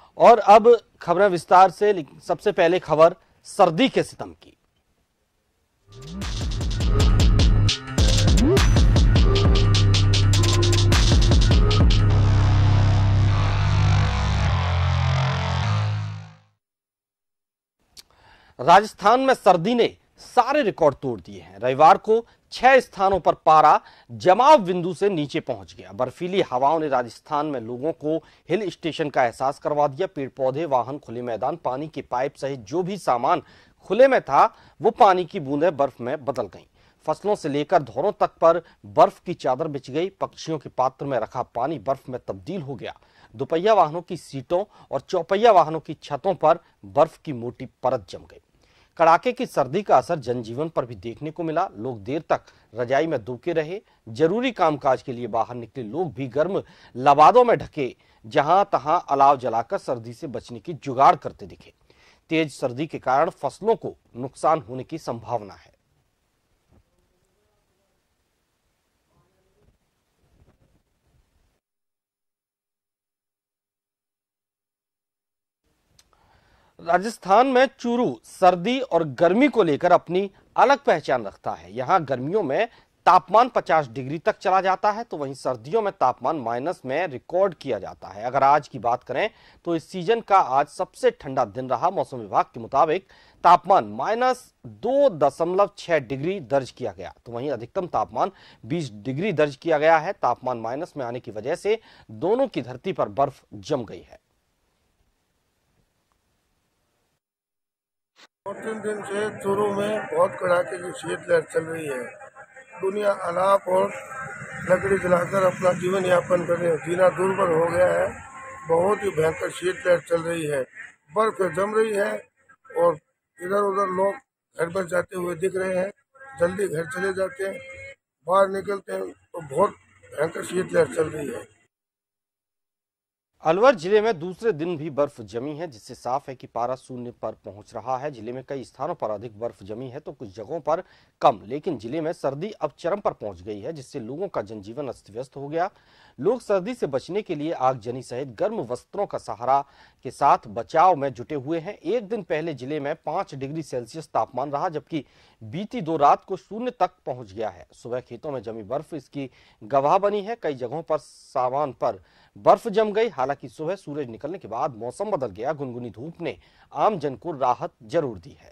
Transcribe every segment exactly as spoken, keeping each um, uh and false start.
और अब खबरें विस्तार से, लेकिन सबसे पहले खबर सर्दी के सितम की। राजस्थान में सर्दी ने सारे रिकॉर्ड तोड़ दिए हैं। रविवार को छह स्थानों पर पारा जमाव बिंदु से नीचे पहुंच गया। बर्फीली हवाओं ने राजस्थान में लोगों को हिल स्टेशन का एहसास करवा दिया। पेड़ पौधे, वाहन, खुले मैदान, पानी के पाइप सहित जो भी सामान खुले में था वो पानी की बूंदें बर्फ में बदल गईं। फसलों से लेकर धौरों तक पर बर्फ की चादर बिछ गई। पक्षियों के पात्र में रखा पानी बर्फ में तब्दील हो गया। दोपहिया वाहनों की सीटों और चौपहिया वाहनों की छतों पर बर्फ की मोटी परत जम गई। कड़ाके की सर्दी का असर जनजीवन पर भी देखने को मिला। लोग देर तक रजाई में दुबके रहे। जरूरी कामकाज के लिए बाहर निकले लोग भी गर्म लबादों में ढके जहां तहां अलाव जलाकर सर्दी से बचने की जुगाड़ करते दिखे। तेज सर्दी के कारण फसलों को नुकसान होने की संभावना है। राजस्थान में चूरू सर्दी और गर्मी को लेकर अपनी अलग पहचान रखता है। यहाँ गर्मियों में तापमान पचास डिग्री तक चला जाता है, तो वहीं सर्दियों में तापमान माइनस में रिकॉर्ड किया जाता है। अगर आज की बात करें तो इस सीजन का आज सबसे ठंडा दिन रहा। मौसम विभाग के मुताबिक तापमान माइनस दो दशमलव छह डिग्री दर्ज किया गया, तो वहीं अधिकतम तापमान बीस डिग्री दर्ज किया गया है। तापमान माइनस में आने की वजह से दोनों की धरती पर बर्फ जम गई है। दो तीन दिन से चूरू में बहुत कड़ाके की शीतलहर चल रही है। दुनिया अलाप और लकड़ी जलाकर अपना जीवन यापन कर रही है। जीना दुर्बल हो गया है। बहुत ही भयंकर शीतलहर चल रही है। बर्फ जम रही है और इधर उधर लोग घर पर जाते हुए दिख रहे हैं। जल्दी घर चले जाते हैं, बाहर निकलते हैं तो बहुत भयंकर शीतलहर चल रही है। अलवर जिले में दूसरे दिन भी बर्फ जमी है, जिससे साफ है कि पारा शून्य पर पहुंच रहा है। जिले में कई स्थानों पर अधिक बर्फ जमी है तो कुछ जगहों पर कम, लेकिन जिले में सर्दी अब चरम पर पहुंच गई है, जिससे लोगों का जनजीवन अस्त व्यस्त हो गया। लोग सर्दी से बचने के लिए आगजनी सहित गर्म वस्त्रों का सहारा के साथ बचाव में जुटे हुए हैं। एक दिन पहले जिले में पांच डिग्री सेल्सियस तापमान रहा, जबकि बीती दो रात को शून्य तक पहुंच गया है। सुबह खेतों में जमी बर्फ इसकी गवाह बनी है। कई जगहों पर सामान पर बर्फ जम गई। हालांकि सुबह सूरज निकलने के बाद मौसम बदल गया। गुनगुनी धूप ने आम जन को राहत जरूर दी है।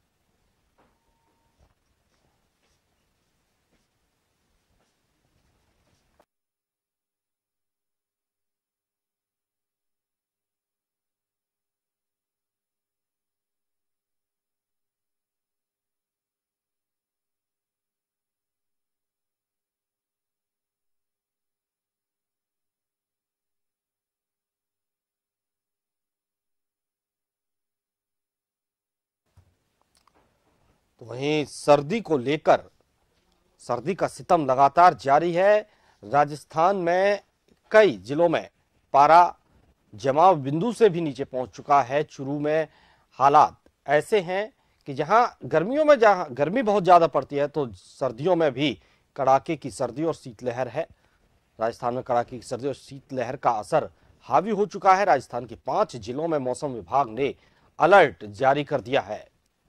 तो वहीं सर्दी को लेकर सर्दी का सितम लगातार जारी है। राजस्थान में कई जिलों में पारा जमाव बिंदु से भी नीचे पहुंच चुका है। चूरू में हालात ऐसे हैं कि जहां गर्मियों में जहां गर्मी बहुत ज्यादा पड़ती है, तो सर्दियों में भी कड़ाके की सर्दी और शीतलहर है। राजस्थान में कड़ाके की सर्दी और शीतलहर का असर हावी हो चुका है। राजस्थान के पांच जिलों में मौसम विभाग ने अलर्ट जारी कर दिया है।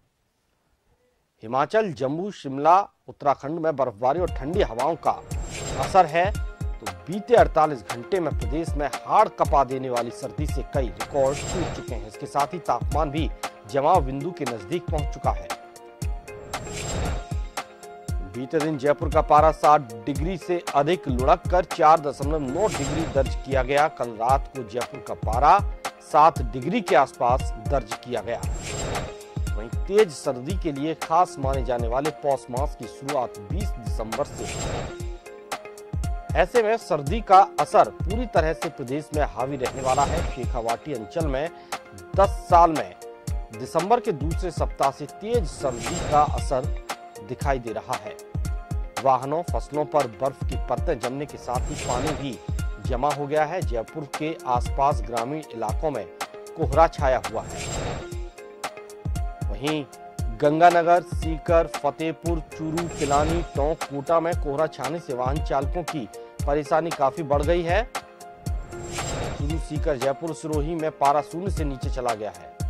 हिमाचल, जम्मू, शिमला, उत्तराखंड में बर्फबारी और ठंडी हवाओं का असर है। तो बीते अड़तालीस घंटे में प्रदेश में हाड़ कपा देने वाली सर्दी से कई रिकॉर्ड टूट चुके हैं। इसके साथ ही तापमान भी जमाव बिंदु के नजदीक पहुंच चुका है। बीते दिन जयपुर का पारा साठ डिग्री से अधिक लुढ़क कर चार दशमलव नौ डिग्री दर्ज किया गया। कल रात को जयपुर का पारा सात डिग्री के आसपास दर्ज किया गया। वहीं तेज सर्दी के लिए खास माने जाने वाले पौष मास की शुरुआत बीस दिसंबर से है। ऐसे में सर्दी का असर पूरी तरह से प्रदेश में हावी रहने वाला है। शेखावाटी अंचल में दस साल में दिसंबर के दूसरे सप्ताह से तेज सर्दी का असर दिखाई दे रहा है। वाहनों, फसलों पर बर्फ की परतें जमने के साथ ही पानी भी जमा हो गया है। जयपुर के आसपास ग्रामीण इलाकों में कोहरा छाया हुआ है। वहीं गंगानगर, सीकर, फतेहपुर, चूरू, पिलानी, टोंक, कोटा में कोहरा छाने से वाहन चालकों की परेशानी काफी बढ़ गई है। चूरू सीकर जयपुर सिरोही में पारा शून्य से नीचे चला गया है।